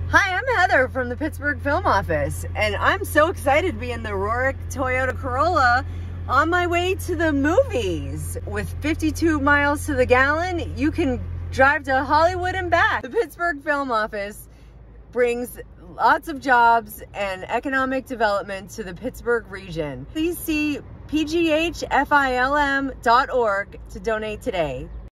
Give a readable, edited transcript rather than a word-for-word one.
Hi, I'm Heather from the Pittsburgh Film Office, and I'm so excited to be in the Rohrich Toyota Corolla on my way to the movies. With 52 miles to the gallon, you can drive to Hollywood and back. The Pittsburgh Film Office brings lots of jobs and economic development to the Pittsburgh region. Please see pghfilm.org to donate today.